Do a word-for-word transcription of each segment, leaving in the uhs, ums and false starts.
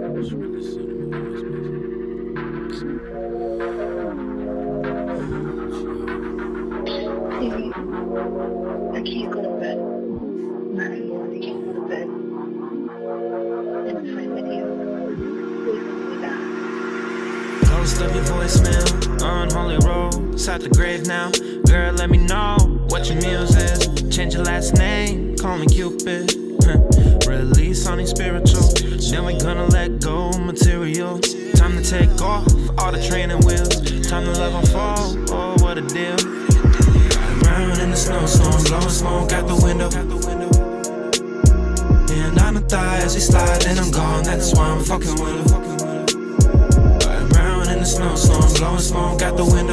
I can't go to bed. Not anymore. I can't go to bed. And if I'm with you, please don't do that. Ghost of your voicemail, unholy road, inside the grave now. Girl, let me know what your muse is. Change your last name, call me Cupid. Release on these spiritual. Then we gonna let go material. Time to take off all the training wheels. Time to love unfold, oh what a deal. Round in the snowstorm, blowing smoke out the window. And on the thigh as he slide, then I'm gone, that's why I'm fucking with her. Round in the snowstorm, blowing smoke out the window.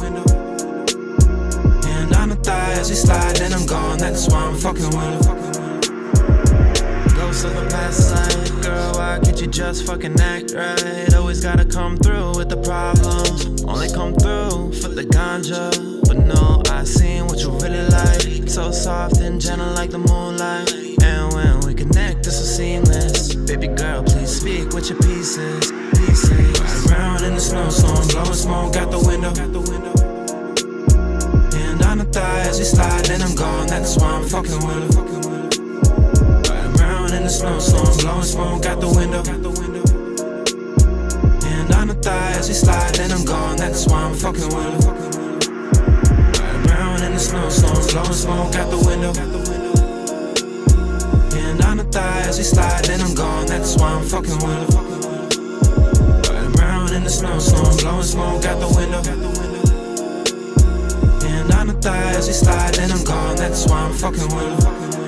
And on the thigh as he slide, then I'm gone, that's why I'm fucking with her. Ghost of a past life, girl, why can't you just fucking act right? Always gotta come through with the problems, only come through for the ganja. But no, I seen what you really like, so soft and gentle like the moonlight. And when we connect, this is seamless. Baby girl, please speak with your pieces, pieces. Ride around in the snowstorm, blowing smoke out the window. And on the thigh as we slide, then I'm gone, that's why I'm fucking with her. In the snowstorm, blowing smoke out the window. And on the thigh as we slide, then I'm gone, that's why I'm fucking with her. Ride around in the snowstorm, blowing smoke out the window. And on the thigh as we slide, then I'm gone, that's why I'm fucking with her. Ride around in the snowstorm, blowing smoke out the window. And on the thigh as we slide, then I'm gone, that's why I'm fucking with her.